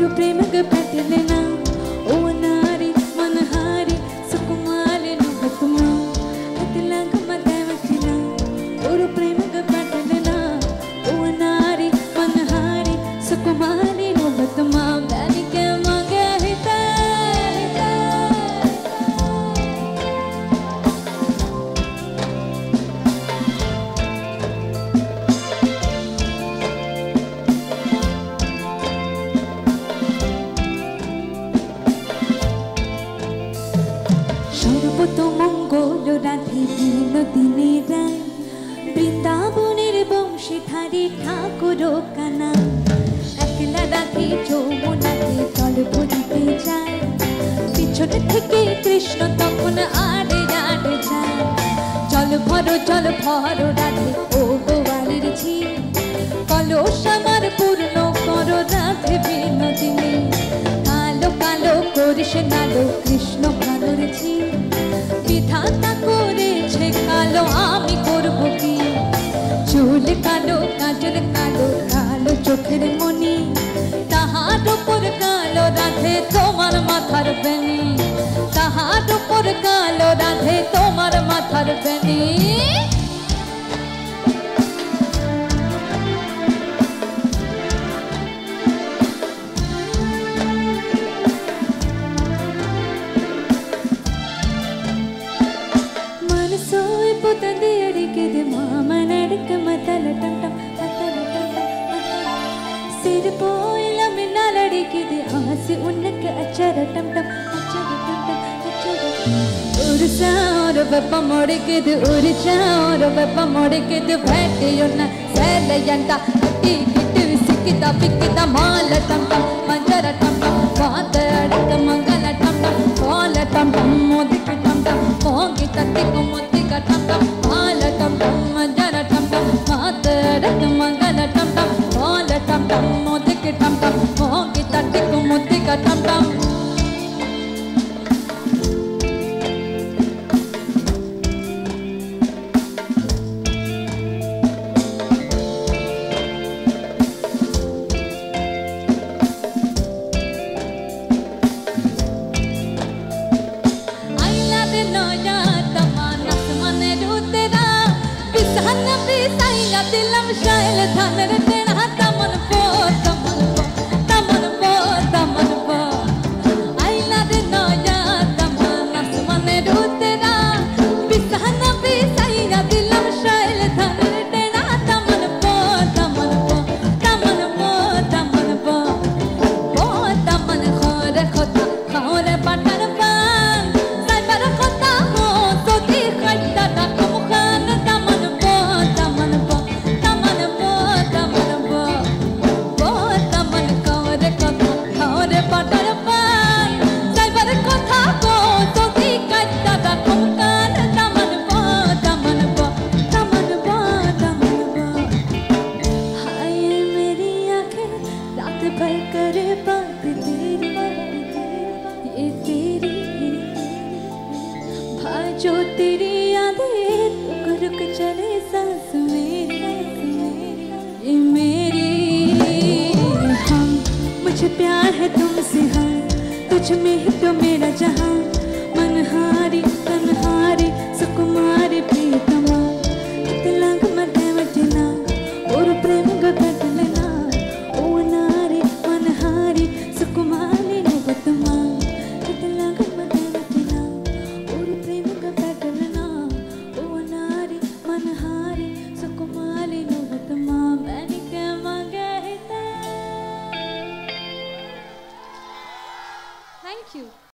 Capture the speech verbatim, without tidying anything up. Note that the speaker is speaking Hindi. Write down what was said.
ಪ್ರೇಮಗ ಪೆಟ್ಟಲೆನ ಓ ನಾರಿ ಮನಹಾರಿ ಸುಕುಮಾರಿ ನುಬತುಮ ಅತಲಂಗ ಮದವಚಿನ ಓರು ಪ್ರೇಮಗ ಪೆಟ್ಟಲೆನ ಓ ನಾರಿ ಮನಹಾರಿ ಸುಕುಮಾರಿ ನುಬತುಮ ಬ್ಯಾನಿಕೆ ಮಗೆ ಹಿತ সর্বত মঙ্গল রাধে বিনোদিনী রায় বৃন্দাবনের বংশীধারী ঠাকুর কানা একলা রাধে যমুনাতে জল ভরিতে যায় পিছন থেকে কৃষ্ণ তখন আড়ে আড়ে যায় জল ভরো জল ভরো রাধে ও গোয়ালির ঝি কলস আমার পূর্ণ করো রাধে বিনোদিনী কালো কালো করিস নালো কৃষ্ণ ভালোর ঝি বিধাতা করেছে কালো আমি করব কি চুল কালো কাজল কালো কালো চোখের মনি তাহার উপর কালো রাধে তোমার মাথার বেনি তাহার উপর কালো রাধে তোমার মাথার বেনি सोई पुतंदी अड़के दे मामा नड़क मतल टम टम मतल टम टम सिर पोइला मिना लड़के दे आसी उनक अचर टम टम अचर टम टम अचर उर्सा और बप्पा मोड़ के दे उर्सा और बप्पा मोड़ के दे बैठे योना सैल यंता अटी किट सिकिता पिकिता माल टम टम मंजर टम टम बात अड़क मंगल टम टम कॉल टम टम मोदी के टम टम मोगी तत्ते को मोती का टम टम माल टम टम मंजर टम टम बात अड़क मंगल टम टम कॉल टम टम मोदी के टम टम मोगी तत्ते को मोती का टम टम दिलम शायल धनर तेरा तमन पो तमन पो तमन पो तमन पो आईला दे नया तमन आसमाने रू तेरा बिसहना बिसाइया दिलम शायल धनर तेरा तमन पो तमन पो तमन पो तमन पो पो तमन खोरे खोता खोरे पटर पान साइबर खोता हो तो दी खट्टा ना कमुखान तमन पो तमन पो जो तेरी यादें रुक रुक चले सांस मेरी ये मेरी हम मुझे प्यार है तुमसे हाँ तुझ में ही तो मेरा जहाँ मनहारी तन्हारी सुकुमारी प्रियतमा तिलंग मध्य वचना और प्रेम गगटलना ओ नारी मनहारी सुकुमारी नुबतमा तिलंग मध्य वचना और प्रेम गगटलना ओ नारी मनहारी सुकुमारी नुबतमा मैंने क्या मांगा है? Thank you.